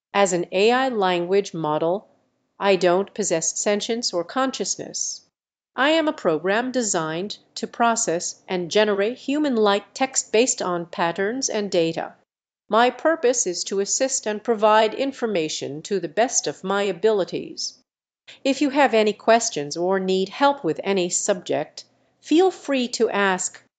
As an AI language model, I don't possess sentience or consciousness. I am a program designed to process and generate human-like text based on patterns and data. My purpose is to assist and provide information to the best of my abilities. If you have any questions or need help with any subject, feel free to ask